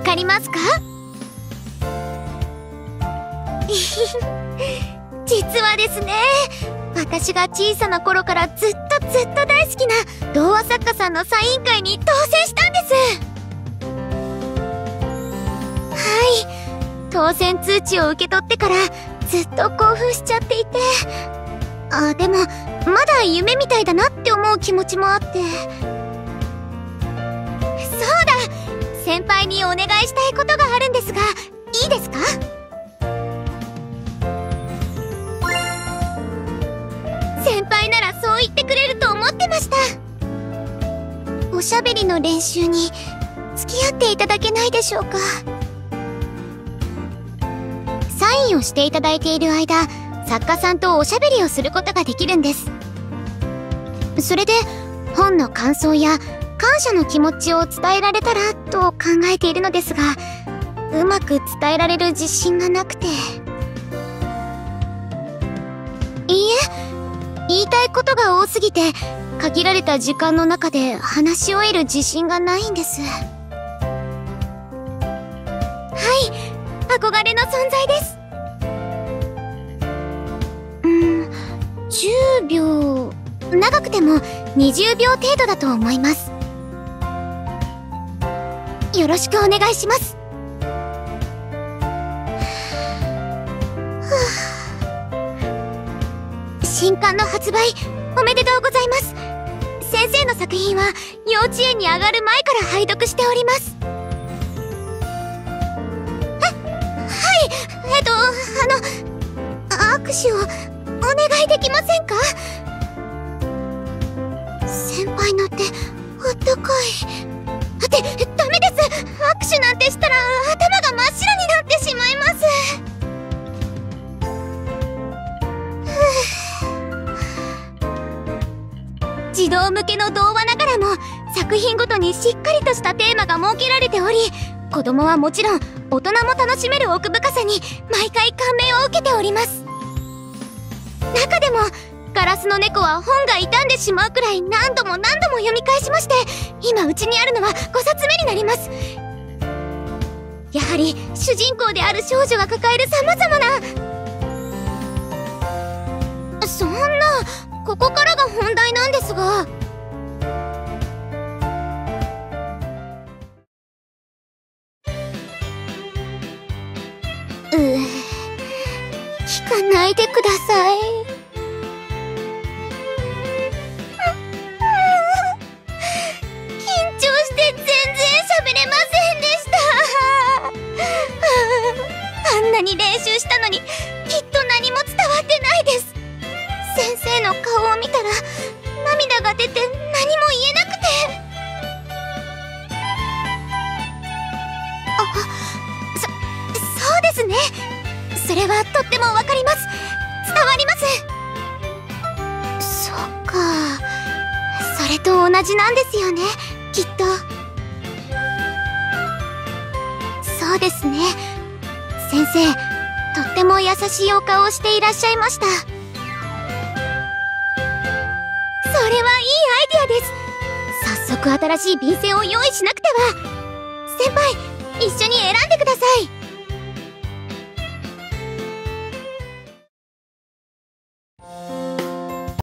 かりますか？実はですね、私が小さな頃からずっと大好きな童話作家さんのサイン会に当選したんです。はい、当選通知を受け取ってからずっと興奮しちゃっていて、でもまだ夢みたいだなって思う気持ちもあって。そうだ、先輩にお願いしたいことがあるんですが、いいですか？先輩ならそう言ってくれると思ってました。おしゃべりの練習に付き合っていただけないでしょうか。サインをしていただいている間、作家さんとおしゃべりをすることができるんです。それで本の感想や感謝の気持ちを伝えられたらと考えているのですが、うまく伝えられる自信がなくて。いいえ、言いたいことが多すぎて限られた時間の中で話し終える自信がないんです。はい、憧れの存在です。10秒、長くても20秒程度だと思います。よろしくお願いします。新刊の発売おめでとうございます。先生の作品は幼稚園に上がる前から拝読しております。はい、握手をお願いできませんか？先輩の手、あったかい。ダメです。握手なんてしたら頭が真っ白になってしまいます。児童向けの童話ながらも作品ごとにしっかりとしたテーマが設けられており、子供はもちろん大人も楽しめる奥深さに毎回感銘を受けております。中でもガラスの猫は本が傷んでしまうくらい何度も読み返しまして、今うちにあるのは5冊目になります。やはり主人公である少女が抱える様々な。そんな、ここからが本題なんですが。聞かないでください。緊張して全然喋れませんでした。あんなに練習したのにきっと何も伝わってないです。先生の顔を見たら涙が出て何も言えなくて。そうですね。それはとってもわかります。伝わります。そっか、それと同じなんですよね、きっと。そうですね。先生、とっても優しいお顔をしていらっしゃいました。それはいいアイデアです。早速新しい便箋を用意しなくては。先輩、一緒に選んでください。